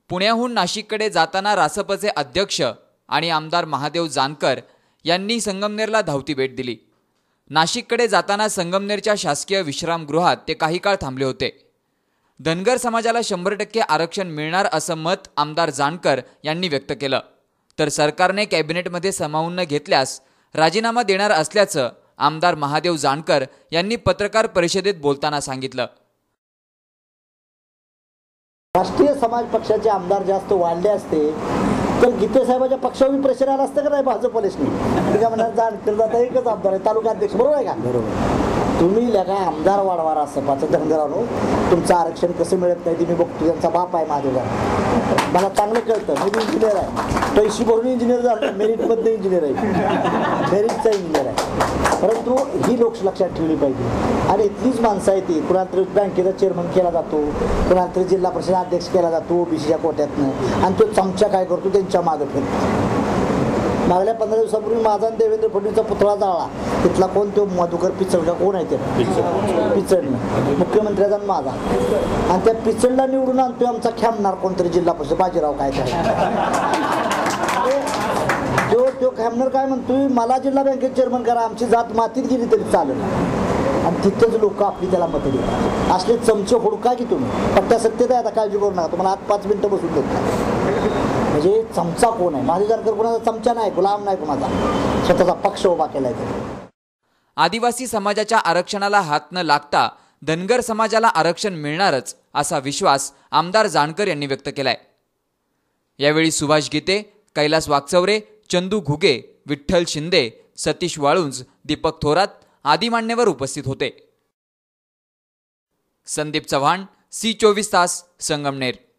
पुण्याहून नाशिककडे जाताना रासपचे अध्यक्ष आणि आमदार महादेव जानकर यांनी संगमनेरला धावती भेट दिली। नाशिककडे जाताना संगमनेरच्या शासकीय विश्रामगृहात ते काही काळ थांबले होते। धनगर समाजाला 100% आरक्षण मिळणार असं मत आमदार जानकर यांनी व्यक्त केलं, तर सरकारने कॅबिनेटमध्ये सामावून न घेतल्यास राजीनामा देणार असल्याचं आमदार महादेव जानकर यांनी पत्रकार परिषदेत बोलताना सांगितलं। राष्ट्रीय समाज पक्षाचे आमदार जास्त वाढले असते तर गीते साहेबांच्या पक्षावर प्रेशर आलं असतं का नाही भाजपलेसनी? त्या म्हणणार जानकर जाता एकच आमदार आहे, तालुका अध्यक्ष, बरोबर आहे का? बरोबर। तुम्ही लगा आमदार वाढवा रासपाचं धनगरानो, तुमचं आरक्षण कसं मिळत नाही ते मी बघतो। त्यांचा बाप आहे महादेव जानकर, मला चांगलं कळतं। मी इंजिनियर आहे, पैसे भरून इंजिनियर झालं, मेरिटमधलं इंजिनियर आहे, मेरिटचा इंजिनियर आहे। परंतु ही लोक लक्षात ठेवली पाहिजे। आणि इथलीच माणसं आहे ती, कुणाला तरी बँकेचा चेअरमन केला जातो, कुणाला तरी जिल्हा परिषद अध्यक्ष केला जातो ओबीसीच्या कोट्यातनं, आणि तो चमचा काय करतो त्यांच्या मागे फिरतो। मागल्या 15 दिवसापूर्वी माझा देवेंद्र फडणवीसचा पुतळा जाळला, तिथला कोण तो मधुकर पिचड कोण आहे ते पिचडनं, मुख्यमंत्र्याचा माझा, आणि त्या पिचडला निवडून आणतोय आमचा खेमणार कोणतरी जिल्हा परिषद बाजीराव काय तो खेमणार काय म्हणतोय, मला जिल्हा बँकेत चेअरमन करा, आमची जात मातीत गेली तरी चालेल, आणि तिथेच लोक आपली त्याला मतं देतात। असले चमचे हुडका की तुम्ही, पट्ट्या सत्तेत आहे, आता काळजी करू नका, तुम्हाला आत 5 मिनिटं बसून देत। म्हणजे चमचा कोण आहे? महादेव जानकर कोणाचा चमचा नाही, गुलाम नाही कोणाचा, स्वतःचा पक्ष उभा केलाय। आदिवासी समाजाच्या आरक्षणाला हात न लागता धनगर समाजाला आरक्षण मिळणारच असा विश्वास आमदार जानकर यांनी व्यक्त केलाय। यावेळी सुभाष गीते, कैलास वाकचौरे, चंदू घुगे, विठ्ठल शिंदे, सतीश वाळुंज, दीपक थोरात आदी मान्यवर उपस्थित होते। संदीप चव्हाण, सी 24 तास, संगमनेर।